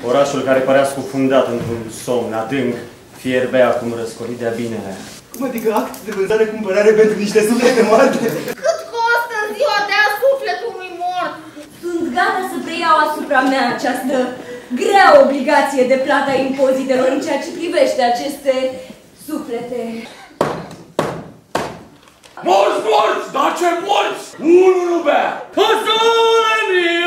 Orașul care părea scufundat într-un somn adânc fierbea acum răscolit de-a binelea. Cum adică act de vânzare-cumpărare pentru niște suflete moarte? Cât costă în ziua de azi sufletul unui mort? Sunt gata să preiau asupra mea această grea obligație de plata impozitelor în ceea ce privește aceste suflete. Morți, morți! Dar ce morți? Unul nu bea! Păsăule mie!